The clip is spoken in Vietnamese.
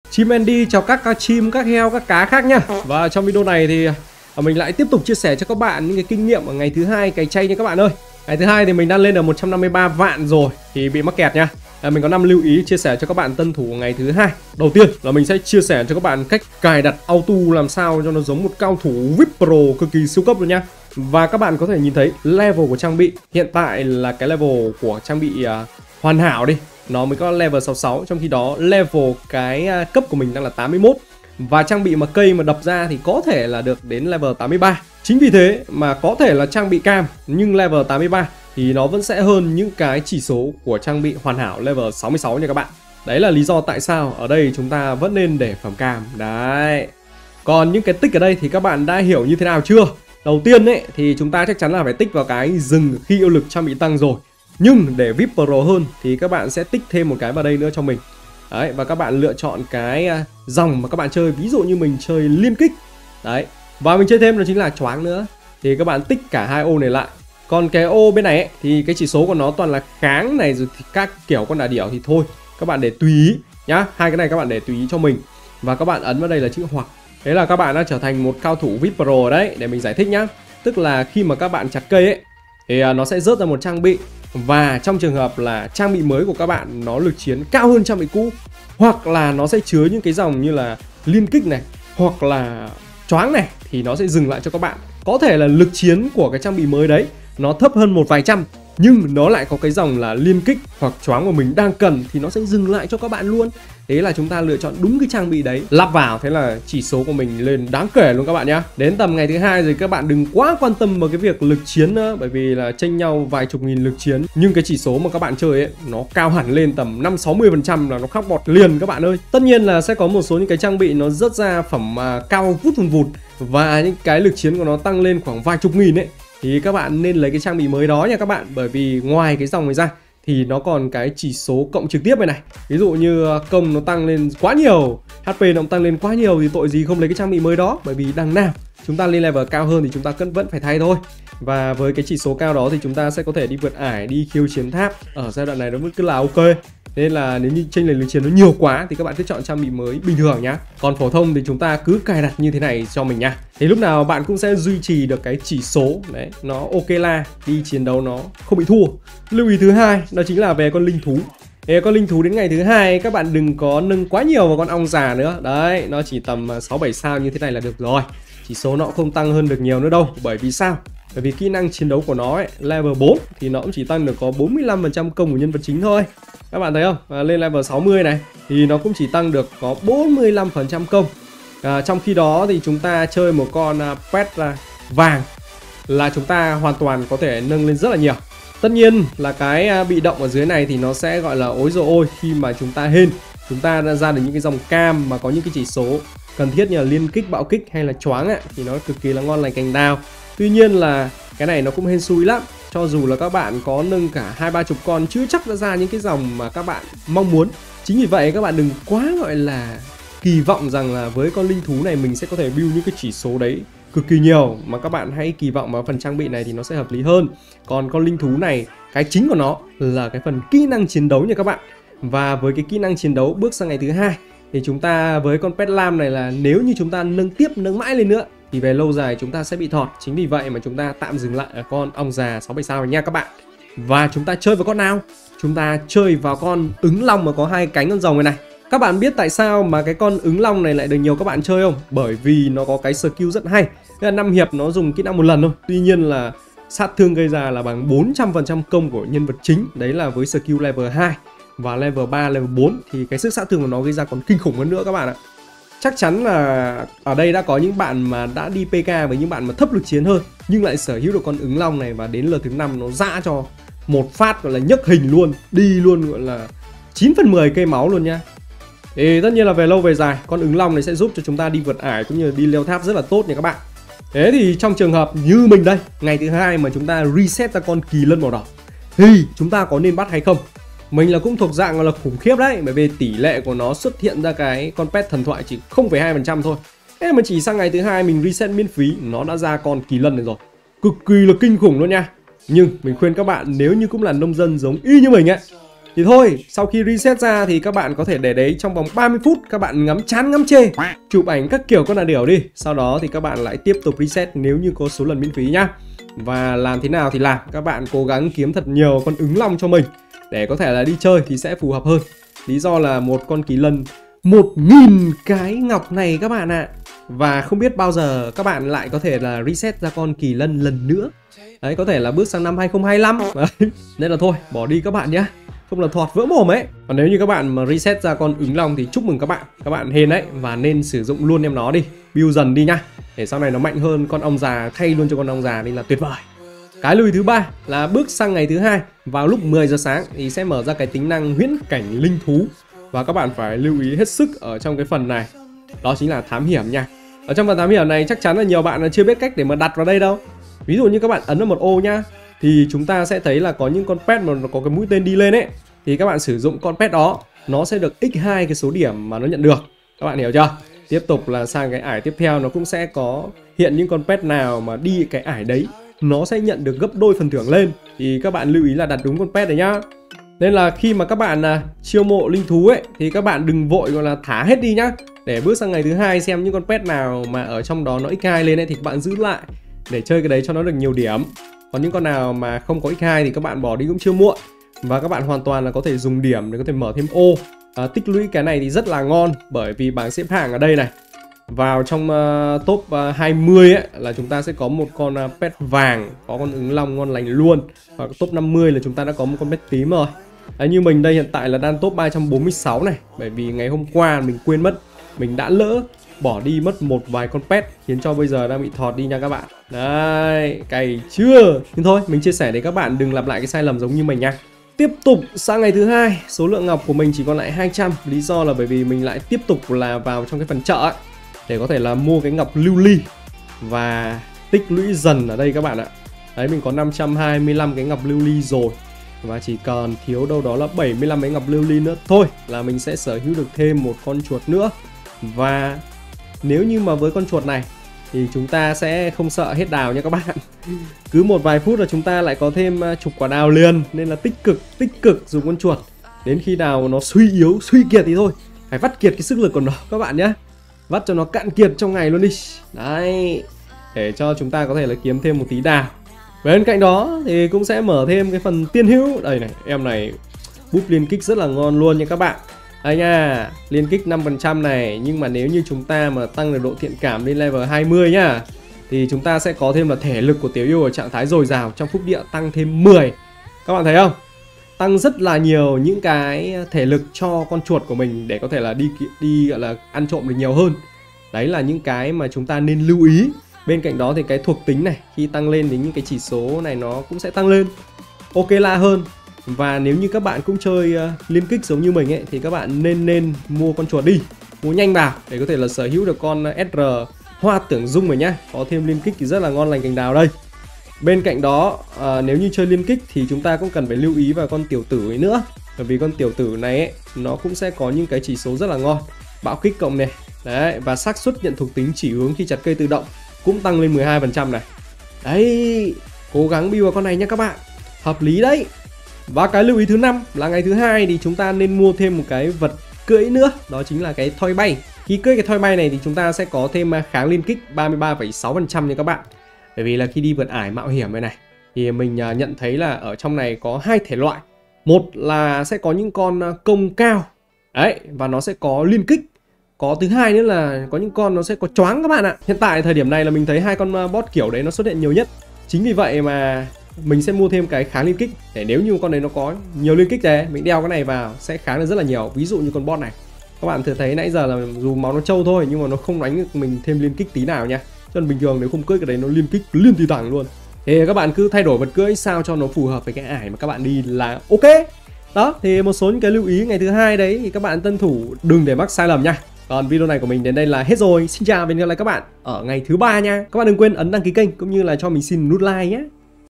Chim Andy chào các chim, các heo, các cá khác nhá. Và trong video này thì mình lại tiếp tục chia sẻ cho các bạn những cái kinh nghiệm ở ngày thứ hai cày chay nha các bạn ơi. Ngày thứ hai thì mình đã lên được 153 vạn rồi thì bị mắc kẹt nha. Mình có 5 lưu ý chia sẻ cho các bạn tân thủ ngày thứ hai. Đầu tiên là mình sẽ chia sẻ cho các bạn cách cài đặt auto làm sao cho nó giống một cao thủ VIP Pro cực kỳ siêu cấp luôn nha. Và các bạn có thể nhìn thấy level của trang bị hiện tại là cái level của trang bị hoàn hảo đi, nó mới có level 66, trong khi đó level cái cấp của mình đang là 81. Và trang bị mà cây mà đập ra thì có thể là được đến level 83. Chính vì thế mà có thể là trang bị cam nhưng level 83 thì nó vẫn sẽ hơn những cái chỉ số của trang bị hoàn hảo level 66 nha các bạn. Đấy là lý do tại sao ở đây chúng ta vẫn nên để phẩm cam. Đấy. Còn những cái tích ở đây thì các bạn đã hiểu như thế nào chưa? Đầu tiên ấy thì chúng ta chắc chắn là phải tích vào cái dừng khi yêu lực trang bị tăng rồi. Nhưng để VIP Pro hơn thì các bạn sẽ tích thêm một cái vào đây nữa cho mình. Đấy, và các bạn lựa chọn cái dòng mà các bạn chơi. Ví dụ như mình chơi liên kích. Đấy. Và mình chơi thêm đó chính là choáng nữa. Thì các bạn tích cả hai ô này lại. Còn cái ô bên này ấy, thì cái chỉ số của nó toàn là kháng này rồi thì các kiểu con đà điểu thì thôi. Các bạn để tùy ý nhá. Hai cái này các bạn để tùy ý cho mình. Và các bạn ấn vào đây là chữ hoặc. Thế là các bạn đã trở thành một cao thủ VIP Pro đấy. Để mình giải thích nhá. Tức là khi mà các bạn chặt cây ấy thì nó sẽ rớt ra một trang bị. Và trong trường hợp là trang bị mới của các bạn nó lực chiến cao hơn trang bị cũ, hoặc là nó sẽ chứa những cái dòng như là liên kích này hoặc là choáng này, thì nó sẽ dừng lại cho các bạn. Có thể là lực chiến của cái trang bị mới đấy nó thấp hơn một vài trăm, nhưng nó lại có cái dòng là liên kích hoặc choáng của mình đang cần thì nó sẽ dừng lại cho các bạn luôn. Thế là chúng ta lựa chọn đúng cái trang bị đấy lắp vào, thế là chỉ số của mình lên đáng kể luôn các bạn nhá. Đến tầm ngày thứ hai rồi các bạn đừng quá quan tâm vào cái việc lực chiến nữa, bởi vì là chênh nhau vài chục nghìn lực chiến, nhưng cái chỉ số mà các bạn chơi ấy nó cao hẳn lên tầm 50-60% là nó khóc bọt liền các bạn ơi. Tất nhiên là sẽ có một số những cái trang bị nó rớt ra phẩm cao vút vụt và những cái lực chiến của nó tăng lên khoảng vài chục nghìn ấy, thì các bạn nên lấy cái trang bị mới đó nha các bạn. Bởi vì ngoài cái dòng này ra thì nó còn cái chỉ số cộng trực tiếp này này. Ví dụ như công nó tăng lên quá nhiều, HP nó tăng lên quá nhiều thì tội gì không lấy cái trang bị mới đó. Bởi vì đằng nào chúng ta lên level cao hơn thì chúng ta vẫn phải thay thôi. Và với cái chỉ số cao đó thì chúng ta sẽ có thể đi vượt ải, đi khiêu chiến tháp. Ở giai đoạn này nó vẫn cứ là ok. Nên là nếu như chênh lệch lực chiến nó nhiều quá thì các bạn cứ chọn trang bị mới bình thường nhá. Còn phổ thông thì chúng ta cứ cài đặt như thế này cho mình nha. Thì lúc nào bạn cũng sẽ duy trì được cái chỉ số đấy, nó ok la, đi chiến đấu nó không bị thua. Lưu ý thứ hai đó chính là về con linh thú. Thế con linh thú đến ngày thứ hai các bạn đừng có nâng quá nhiều vào con ong già nữa. Đấy, nó chỉ tầm 6-7 sao như thế này là được rồi. Chỉ số nó cũng không tăng hơn được nhiều nữa đâu. Bởi vì sao? Bởi vì kỹ năng chiến đấu của nó ấy, level 4 thì nó cũng chỉ tăng được có 45% công của nhân vật chính thôi. Các bạn thấy không? Lên level 60 này thì nó cũng chỉ tăng được có 45% công. Trong khi đó thì chúng ta chơi một con pet vàng là chúng ta hoàn toàn có thể nâng lên rất là nhiều. Tất nhiên là cái bị động ở dưới này thì nó sẽ gọi là ối dồi ôi khi mà chúng ta hên. Chúng ta đã ra được những cái dòng cam mà có những cái chỉ số cần thiết như là liên kích, bạo kích hay là choáng ấy, thì nó cực kỳ là ngon lành cành đào. Tuy nhiên là cái này nó cũng hên xui lắm. Cho dù là các bạn có nâng cả 20-30 con chưa chắc đã ra những cái dòng mà các bạn mong muốn. Chính vì vậy các bạn đừng quá gọi là kỳ vọng rằng là với con linh thú này mình sẽ có thể build những cái chỉ số đấy cực kỳ nhiều, mà các bạn hãy kỳ vọng vào phần trang bị này thì nó sẽ hợp lý hơn. Còn con linh thú này, cái chính của nó là cái phần kỹ năng chiến đấu nha các bạn. Và với cái kỹ năng chiến đấu bước sang ngày thứ hai thì chúng ta với con pet lam này là nếu như chúng ta nâng mãi lên nữa thì về lâu dài chúng ta sẽ bị thọt. Chính vì vậy mà chúng ta tạm dừng lại ở con ong già 6-7 sao này nha các bạn. Và chúng ta chơi vào con nào? Chúng ta chơi vào con ứng long mà có hai cánh con rồng này này. Các bạn biết tại sao mà cái con ứng long này lại được nhiều các bạn chơi không? Bởi vì nó có cái skill rất hay. Thế là 5 hiệp nó dùng kỹ năng một lần thôi. Tuy nhiên là sát thương gây ra là bằng 400% công của nhân vật chính. Đấy là với skill level 2. Và level 3, level 4 thì cái sức sát thương của nó gây ra còn kinh khủng hơn nữa các bạn ạ. Chắc chắn là ở đây đã có những bạn mà đã đi PK với những bạn mà thấp lực chiến hơn, nhưng lại sở hữu được con ứng long này và đến lượt thứ 5 nó dã cho một phát gọi là nhấc hình luôn, đi luôn gọi là 9/10 cây máu luôn nha. Thì tất nhiên là về lâu về dài con ứng long này sẽ giúp cho chúng ta đi vượt ải cũng như đi leo tháp rất là tốt nha các bạn. Thế thì trong trường hợp như mình đây, ngày thứ hai mà chúng ta reset ra con kỳ lân màu đỏ thì chúng ta có nên bắt hay không? Mình là cũng thuộc dạng là khủng khiếp đấy, bởi vì tỷ lệ của nó xuất hiện ra cái con pet thần thoại chỉ 0,2% thôi. Thế mà chỉ sang ngày thứ hai mình reset miễn phí nó đã ra con kỳ lân này rồi. Cực kỳ là kinh khủng luôn nha. Nhưng mình khuyên các bạn nếu như cũng là nông dân giống y như mình ấy Thì thôi, sau khi reset ra thì các bạn có thể để đấy trong vòng 30 phút, các bạn ngắm chán ngắm chê, chụp ảnh các kiểu con là điểu đi. Sau đó thì các bạn lại tiếp tục reset nếu như có số lần miễn phí nhá. Và làm thế nào thì làm, các bạn cố gắng kiếm thật nhiều con ứng long cho mình để có thể là đi chơi thì sẽ phù hợp hơn. Lý do là một con kỳ lân 1000 cái ngọc này các bạn ạ. Và không biết bao giờ các bạn lại có thể là reset ra con kỳ lân lần nữa. Đấy, có thể là bước sang năm 2025. Đấy. Nên là thôi, bỏ đi các bạn nhé. Không là thọt vỡ mồm ấy. Còn nếu như các bạn mà reset ra con ứng long thì chúc mừng các bạn. Các bạn hên đấy. Và nên sử dụng luôn em nó đi. Build dần đi nhá. Để sau này nó mạnh hơn con ong già, thay luôn cho con ong già đi là tuyệt vời. Cái lưu ý thứ ba là bước sang ngày thứ hai vào lúc 10 giờ sáng thì sẽ mở ra cái tính năng huyễn cảnh linh thú. Và các bạn phải lưu ý hết sức ở trong cái phần này. Đó chính là thám hiểm nha. Ở trong phần thám hiểm này chắc chắn là nhiều bạn chưa biết cách để mà đặt vào đây đâu. Ví dụ như các bạn ấn vào một ô nhá, thì chúng ta sẽ thấy là có những con pet mà nó có cái mũi tên đi lên ấy. Thì các bạn sử dụng con pet đó, nó sẽ được x2 cái số điểm mà nó nhận được. Các bạn hiểu chưa? Tiếp tục là sang cái ải tiếp theo nó cũng sẽ có hiện những con pet nào mà đi cái ải đấy, nó sẽ nhận được gấp đôi phần thưởng lên. Thì các bạn lưu ý là đặt đúng con pet đấy nhá. Nên là khi mà các bạn chiêu mộ linh thú ấy thì các bạn đừng vội gọi là thả hết đi nhá. Để bước sang ngày thứ hai xem những con pet nào mà ở trong đó nó x2 lên ấy thì các bạn giữ lại để chơi cái đấy cho nó được nhiều điểm. Còn những con nào mà không có x2 thì các bạn bỏ đi cũng chưa muộn. Và các bạn hoàn toàn là có thể dùng điểm để có thể mở thêm ô. Tích lũy cái này thì rất là ngon, bởi vì bảng xếp hạng ở đây này, vào trong top 20 ấy, là chúng ta sẽ có một con pet vàng, có con ứng long ngon lành luôn. Và top 50 là chúng ta đã có một con pet tím rồi. Như mình đây hiện tại là đang top 346 này, bởi vì ngày hôm qua mình quên mất, mình đã lỡ bỏ đi mất một vài con pet, khiến cho bây giờ đang bị thọt đi nha các bạn. Đấy, cày chưa? Nhưng thôi, mình chia sẻ để các bạn đừng lặp lại cái sai lầm giống như mình nha. Tiếp tục sang ngày thứ hai, số lượng ngọc của mình chỉ còn lại 200. Lý do là bởi vì mình lại tiếp tục là vào trong cái phần chợ ấy, để có thể là mua cái ngọc lưu ly và tích lũy dần ở đây các bạn ạ. Đấy, mình có 525 cái ngọc lưu ly rồi, và chỉ còn thiếu đâu đó là 75 cái ngọc lưu ly nữa thôi là mình sẽ sở hữu được thêm một con chuột nữa. Và nếu như mà với con chuột này thì chúng ta sẽ không sợ hết đào nha các bạn. Cứ một vài phút là chúng ta lại có thêm chục quả đào liền. Nên là tích cực dùng con chuột. Đến khi nào nó suy yếu, suy kiệt thì thôi, phải vắt kiệt cái sức lực của nó các bạn nhé. Vắt cho nó cạn kiệt trong ngày luôn đi. Đấy, để cho chúng ta có thể là kiếm thêm một tí đào. Bên cạnh đó thì cũng sẽ mở thêm cái phần tiên hữu. Đây này, em này búp liên kích rất là ngon luôn nha các bạn. Đây nha, liên kích 5% này. Nhưng mà nếu như chúng ta mà tăng được độ thiện cảm lên level 20 nhá, thì chúng ta sẽ có thêm là thể lực của tiểu yêu ở trạng thái dồi dào, trong phúc địa tăng thêm 10. Các bạn thấy không? Tăng rất là nhiều những cái thể lực cho con chuột của mình để có thể là đi gọi là ăn trộm được nhiều hơn. Đấy là những cái mà chúng ta nên lưu ý. Bên cạnh đó thì cái thuộc tính này, khi tăng lên thì những cái chỉ số này nó cũng sẽ tăng lên, ok la hơn. Và nếu như các bạn cũng chơi liên kích giống như mình ấy, thì các bạn nên mua con chuột đi, mua nhanh vào để có thể là sở hữu được con SR hoa tưởng dung rồi nhá. Có thêm liên kích thì rất là ngon lành cành đào đây. Bên cạnh đó nếu như chơi liên kích thì chúng ta cũng cần phải lưu ý vào con tiểu tử ấy nữa. Bởi vì con tiểu tử này ấy, nó cũng sẽ có những cái chỉ số rất là ngon. Bạo kích cộng này. Đấy, và xác suất nhận thuộc tính chỉ hướng khi chặt cây tự động cũng tăng lên 12% này. Đấy, cố gắng build vào con này nhé các bạn. Hợp lý đấy. Và cái lưu ý thứ 5 là ngày thứ hai thì chúng ta nên mua thêm một cái vật cưỡi nữa, đó chính là cái thoi bay. Khi cưỡi cái thoi bay này thì chúng ta sẽ có thêm kháng liên kích 33,6% nha các bạn. Bởi vì là khi đi vượt ải mạo hiểm này thì mình nhận thấy là ở trong này có hai thể loại. Một là sẽ có những con công cao đấy, và nó sẽ có liên kích. Có thứ hai nữa là có những con nó sẽ có choáng các bạn ạ. Hiện tại thời điểm này là mình thấy hai con boss kiểu đấy nó xuất hiện nhiều nhất. Chính vì vậy mà mình sẽ mua thêm cái kháng liên kích, để nếu như con đấy nó có nhiều liên kích đấy, mình đeo cái này vào sẽ kháng được rất là nhiều. Ví dụ như con boss này, các bạn thử thấy nãy giờ là dù máu nó trâu thôi nhưng mà nó không đánh được mình thêm liên kích tí nào nha. Cho nên bình thường nếu không cưỡi cái đấy nó liên kích liên tì tẳng luôn. Thì các bạn cứ thay đổi vật cưỡi sao cho nó phù hợp với cái ải mà các bạn đi là ok. Đó, thì một số những cái lưu ý ngày thứ hai đấy thì các bạn tuân thủ, đừng để mắc sai lầm nha. Còn video này của mình đến đây là hết rồi. Xin chào và hẹn gặp lại các bạn ở ngày thứ ba nha. Các bạn đừng quên ấn đăng ký kênh cũng như là cho mình xin nút like nhé.